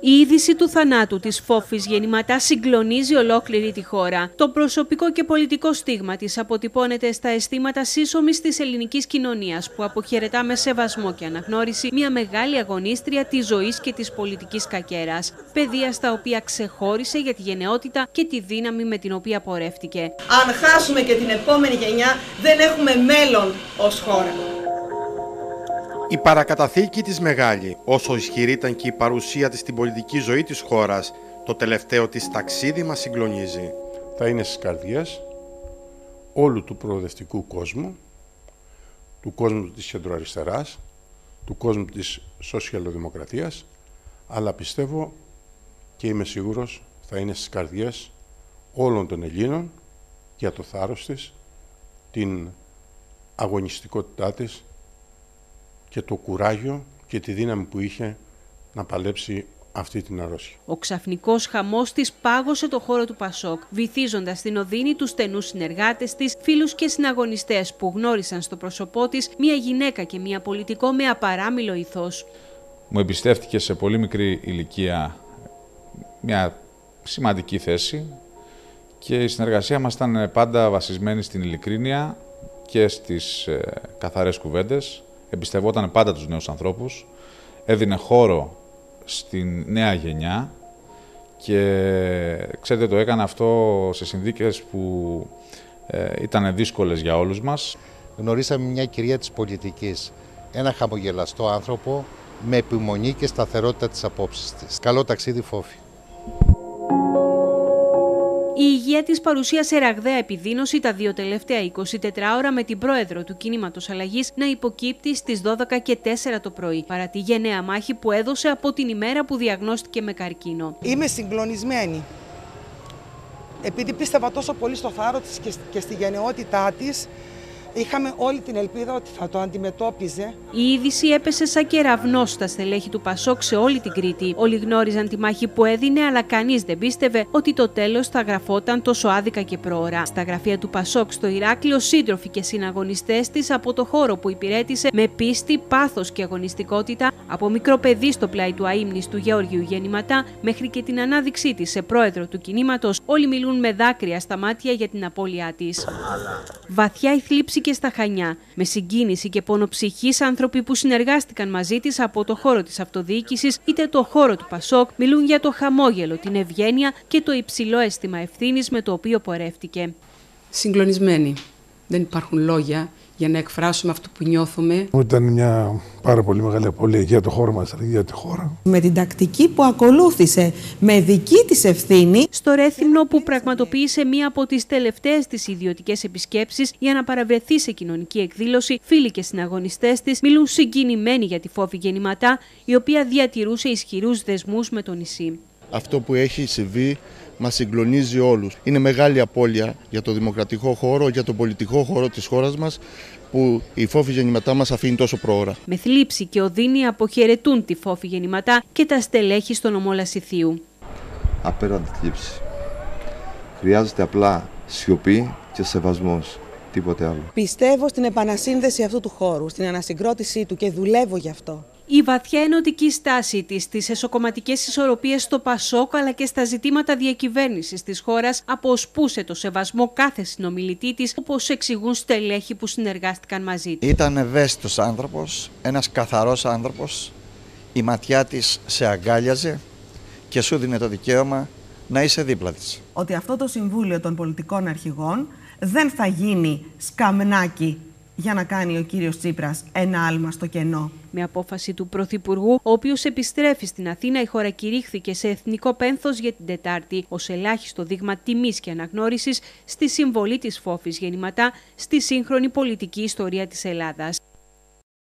Η είδηση του θανάτου της Φόφης Γεννηματά συγκλονίζει ολόκληρη τη χώρα. Το προσωπικό και πολιτικό στίγμα της αποτυπώνεται στα αισθήματα σύσσωμης της ελληνικής κοινωνίας, που αποχαιρετά με σεβασμό και αναγνώριση μια μεγάλη αγωνίστρια της ζωής και της πολιτικής κακέρας. Παιδεία στα οποία ξεχώρισε για τη γενναιότητα και τη δύναμη με την οποία πορεύτηκε. Αν χάσουμε και την επόμενη γενιά, δεν έχουμε μέλλον ως χώρα. Η παρακαταθήκη της μεγάλη, όσο ισχυρή ήταν και η παρουσία της στην πολιτική ζωή της χώρας, το τελευταίο της ταξίδι μας συγκλονίζει. Θα είναι στις καρδιές όλου του προοδευτικού κόσμου, του κόσμου της κεντροαριστεράς, του κόσμου της σοσιαλδημοκρατίας, αλλά πιστεύω και είμαι σίγουρος θα είναι στις καρδιές όλων των Ελλήνων για το θάρρος της, την αγωνιστικότητά της και το κουράγιο και τη δύναμη που είχε να παλέψει αυτή την αρρώστια. Ο ξαφνικός χαμός της πάγωσε το χώρο του Πασόκ, βυθίζοντας στην οδύνη τους στενούς συνεργάτες της, φίλους και συναγωνιστές που γνώρισαν στο πρόσωπό της μια γυναίκα και μια πολιτικό με απαράμιλο ηθός. Μου εμπιστεύτηκε σε πολύ μικρή ηλικία μια σημαντική θέση και η συνεργασία μας ήταν πάντα βασισμένη στην ειλικρίνεια και στις καθαρές κουβέντες. Εμπιστευόταν πάντα τους νέους ανθρώπους, έδινε χώρο στην νέα γενιά και ξέρετε το έκανε αυτό σε συνθήκες που ήταν δύσκολες για όλους μας. Γνωρίσαμε μια κυρία της πολιτικής, ένα χαμογελαστό άνθρωπο με επιμονή και σταθερότητα της απόψης της. Καλό ταξίδι Φόφη. Η υγεία της παρουσίασε ραγδαία επιδείνωση τα δύο τελευταία 24 ώρα, με την πρόεδρο του Κινήματος Αλλαγής να υποκύπτει στις 12:04 το πρωί, παρά τη γενναία μάχη που έδωσε από την ημέρα που διαγνώστηκε με καρκίνο. Είμαι συγκλονισμένη, επειδή πίστευα τόσο πολύ στο θάρρος της και στη γενναιότητά της. Είχαμε όλη την ελπίδα ότι θα το αντιμετώπιζε. Η είδηση έπεσε σαν κεραυνός στα στελέχη του Πασόκ σε όλη την Κρήτη. Όλοι γνώριζαν τη μάχη που έδινε, αλλά κανείς δεν πίστευε ότι το τέλος θα γραφόταν τόσο άδικα και πρόωρα. Στα γραφεία του Πασόκ στο Ηράκλειο, σύντροφοι και συναγωνιστές της από το χώρο που υπηρέτησε με πίστη, πάθος και αγωνιστικότητα, από μικρό παιδί στο πλάι του αείμνηστου Γεώργιου Γεννηματά μέχρι και την ανάδειξή της σε πρόεδρο του κινήματος, όλοι μιλούν με δάκρυα στα μάτια για την απώλειά της. Βαθιά η θλίψη και στα Χανιά, με συγκίνηση και πονοψυχής άνθρωποι που συνεργάστηκαν μαζί της από το χώρο της αυτοδιοίκησης είτε το χώρο του Πασόκ μιλούν για το χαμόγελο, την ευγένεια και το υψηλό αίσθημα ευθύνης με το οποίο πορεύτηκε. Συγκλονισμένοι. Δεν υπάρχουν λόγια για να εκφράσουμε αυτό που νιώθουμε. Ήταν μια πάρα πολύ μεγάλη απώλεια για το χώρο μας, για τη χώρα. Με την τακτική που ακολούθησε, με δική της ευθύνη. Στο Ρέθυμνο, που πραγματοποίησε μία από τις τελευταίες της ιδιωτικές επισκέψεις για να παραβρεθεί σε κοινωνική εκδήλωση, φίλοι και συναγωνιστές της μιλούν συγκινημένοι για τη Φόφη Γεννηματά, η οποία διατηρούσε ισχυρούς δεσμούς με το νησί. Αυτό που έχει συμβεί μας συγκλονίζει όλους. Είναι μεγάλη απώλεια για το δημοκρατικό χώρο, για τον πολιτικό χώρο της χώρας μας, που η Φόφη Γεννηματά μας αφήνει τόσο προώρα. Με θλίψη και οδύνη αποχαιρετούν τη Φόφη Γεννηματά και τα στελέχη στο νομό Λασιθίου. Απέραντη θλίψη. Χρειάζεται απλά σιωπή και σεβασμός. Τίποτε άλλο. Πιστεύω στην επανασύνδεση αυτού του χώρου, στην ανασυγκρότησή του και δουλεύω γι' αυτό. Η βαθιά ενωτική στάση της στις εσωκομματικές ισορροπίες στο Πασόκ αλλά και στα ζητήματα διακυβέρνησης της χώρας αποσπούσε το σεβασμό κάθε συνομιλητή της, όπως εξηγούν στελέχοι που συνεργάστηκαν μαζί της. Ήταν ευαίσθητος άνθρωπος, ένας καθαρός άνθρωπος, η ματιά της σε αγκάλιαζε και σου δίνει το δικαίωμα να είσαι δίπλα της. Ότι αυτό το Συμβούλιο των Πολιτικών Αρχηγών δεν θα γίνει σκαμνάκι για να κάνει ο κύριος Τσίπρας ένα άλμα στο κενό. Με απόφαση του Πρωθυπουργού, ο οποίος επιστρέφει στην Αθήνα, η χώρα κηρύχθηκε σε εθνικό πένθος για την Τετάρτη, ως ελάχιστο δείγμα τιμής και αναγνώρισης στη συμβολή της Φόφης Γεννηματά στη σύγχρονη πολιτική ιστορία της Ελλάδας.